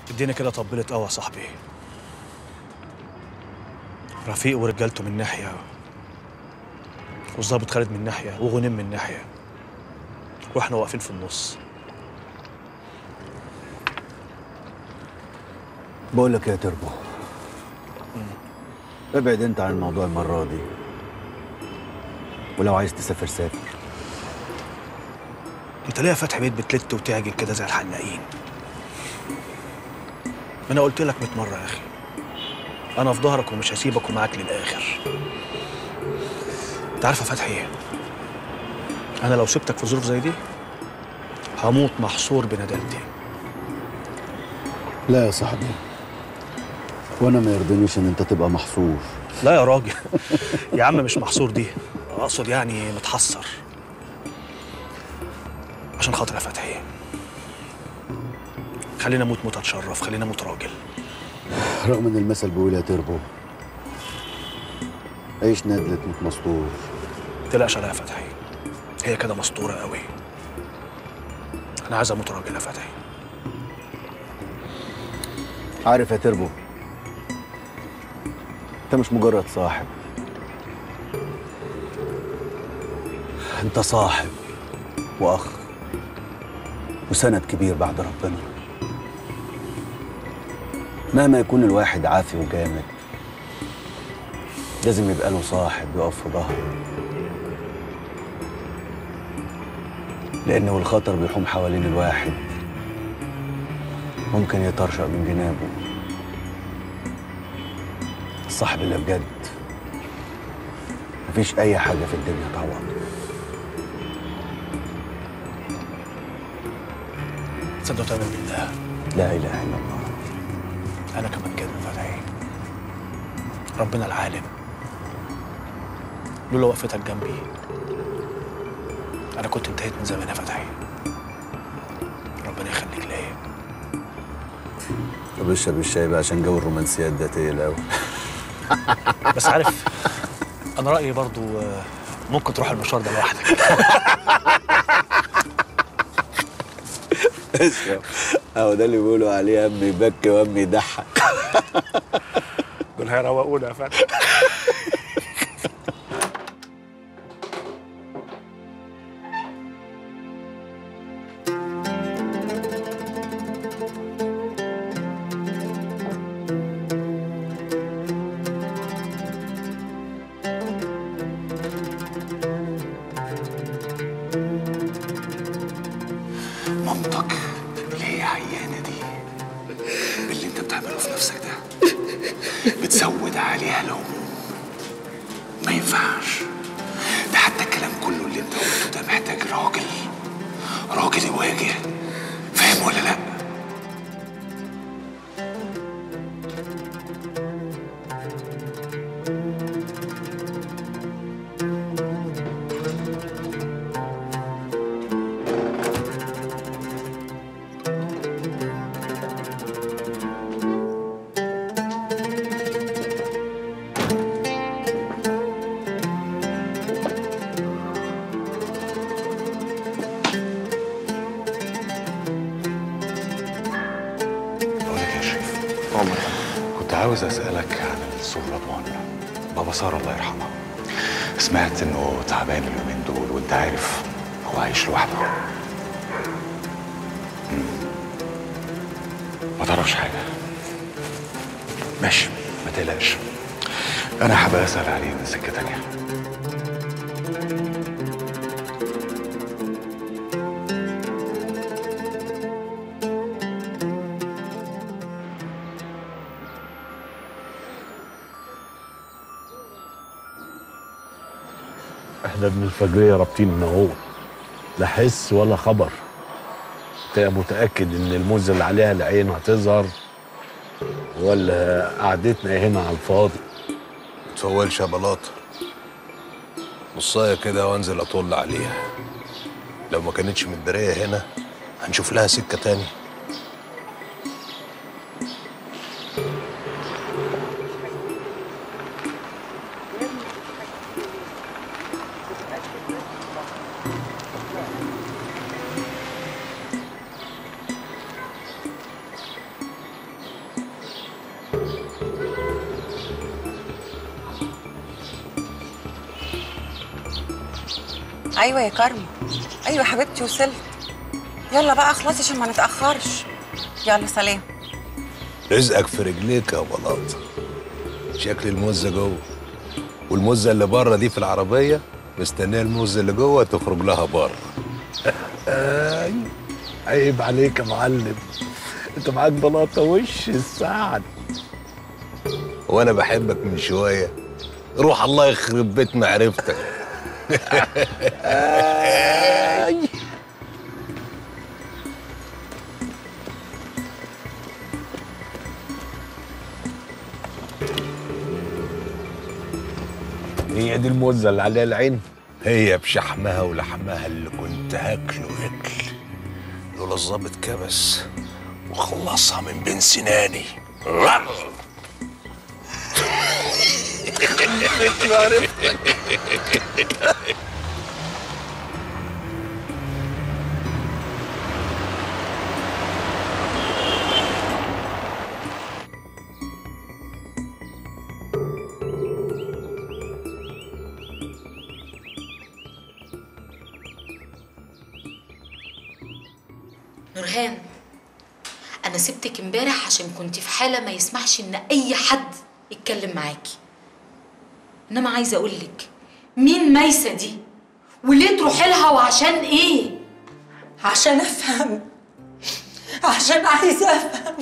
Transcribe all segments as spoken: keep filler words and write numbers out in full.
الدنيا كده طبلت قوي يا صاحبي. رفيق ورجالته من ناحيه، والظابط خالد من ناحيه، وغنيم من ناحيه، واحنا واقفين في النص. بقول لك يا تربو، ابعد انت عن الموضوع المره دي، ولو عايز تسافر سافر. انت ليه يا فتحي بيت بتلت وتعجن كده زي الحلاقين؟ ما انا قلت لك مية مره يا اخي، انا في ظهرك ومش هسيبك ومعاك للاخر. انت عارف يا فتحي، انا لو سبتك في ظروف زي دي هموت محصور بندالتي. لا يا صاحبي، وانا ما يرضينيش ان انت تبقى محصور. لا يا راجل يا عم مش محصور دي، اقصد يعني متحسر. عشان خاطر يا فتحي خلينا موت موت اتشرف، خلينا موت راجل. رغم ان المثل بيقول يا تربو عيش ندلة موت مسطور. متقلقش عليا يا فتحي، هي كده مسطوره قوي. انا عايز اموت راجل يا فتحي. عارف يا تربو، انت مش مجرد صاحب، انت صاحب واخ وسند كبير بعد ربنا. مهما يكون الواحد عافي وجامد لازم يبقى له صاحب يقف في ظهره، لأن والخطر بيحوم حوالين الواحد ممكن يطرشق من جنابه. الصاحب اللي بجد مفيش أي حاجة في الدنيا تعوضه. تصدق وتؤمن بالله، لا إله إلا الله. أنا كمان كده يا فتحي، ربنا العالم. لولا وقفتك جنبي أنا كنت انتهيت من زمان يا فتحي. ربنا يخليك ليا. طب اشرب الشاي بقى عشان جو الرومانسيات ده تقيل أوي. بس عارف أنا رأيي برضو ممكن تروح المشوار ده لوحدك. اشرب، اهو ده اللي بيقولوا عليه هم يبكي وهم يضحك. دول هيروقونا يا فتحي. مامتك اللي هي عيانه دي باللي انت بتعمله في نفسك ده بتزود عليها الهموم. ما ينفعش ده، حتى الكلام كله اللي انت قلته ده محتاج راجل، راجل يواجه. فاهم ولا لا؟ كنت عاوز أسألك عن السور رضوان، بابا سارة الله يرحمها. سمعت إنه تعبان اليومين دول، وأنت عارف هو عايش لوحده. مم. ما تعرفش حاجة؟ ماشي، ما تقلقش، أنا هبقى أسأل عليه من سكة تانية. احنا ابن الفجرية رابطين ان هو لا حس ولا خبر. انت متأكد ان الموزة اللي عليها العين هتظهر، ولا قعدتنا هنا على الفاضي؟ متفولش يا بلاطة، نصايه كده وانزل اطل عليها. لو ما كانتش متدارية هنا هنشوف لها سكة تاني. ايوه يا كارما، ايوه حبيبتي وصلت. يلا بقى اخلصي عشان ما نتاخرش. يلا سلام. رزقك في رجليك يا بلاط. شكل الموزه جوه، والموزه اللي بره دي في العربيه مستنيه الموزه اللي جوه تخرج لها بره. عيب عليك يا معلم، انت معاك بلاطه وش السعد. وانا بحبك من شويه. روح الله يخرب بيت معرفتك. هي دي الموزه اللي عليها العين؟ هي بشحمها ولحمها اللي كنت هاكله اكل لولا الظابط كبس وخلصها من بين سناني. نورهان، أنا سبتك امبارح عشان كنت في حالة ما يسمحش إن أي حد يتكلم معاكي. إنما عايزة أقولك، مين ميسة دي؟ وليه تروحي لها وعشان إيه؟ عشان أفهم، عشان عايزة أفهم.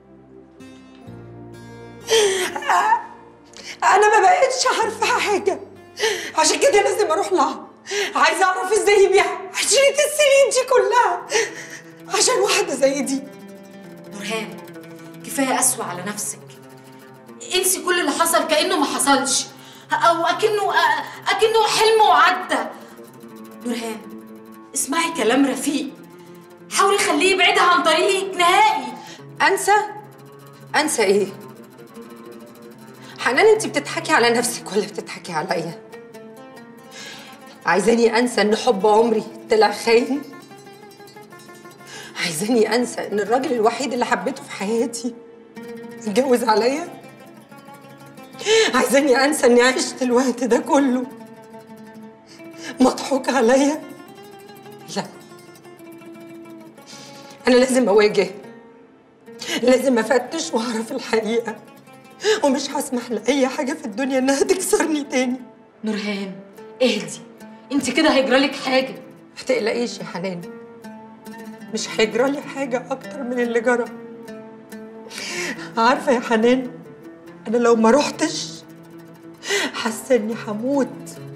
أنا ما بقتش عارفة حاجة، عشان كده لازم أروح لها. عايزة أعرف إزاي يبيع عشرة السنين دي كلها عشان واحدة زي دي. نورهان، كفاية قسوة على نفسك. انسي كل اللي حصل كأنه ما حصلش، أو أكنه أكنه حلم وعدى. نورهان، اسمعي كلام رفيق، حاولي خليه يبعدها عن طريقك نهائي. أنسى؟ أنسى إيه؟ حنان، أنت بتضحكي على نفسك ولا بتضحكي عليا؟ عايزاني أنسى إن حب عمري طلع خاين؟ عايزاني أنسى إن الراجل الوحيد اللي حبيته في حياتي اتجوز عليا؟ عايزاني أنسى إني عشت الوقت ده كله مضحوك عليا؟ لا، أنا لازم أواجه، لازم أفتش وأعرف الحقيقة، ومش هسمح لأي حاجة في الدنيا إنها تكسرني تاني. نورهان اهدي، انت كده هيجرالك حاجة. ما تقلقيش يا حنان، مش هيجرالي حاجة أكتر من اللي جرى. عارفة يا حنان، أنا لو ما روحتش حاسة إني هموت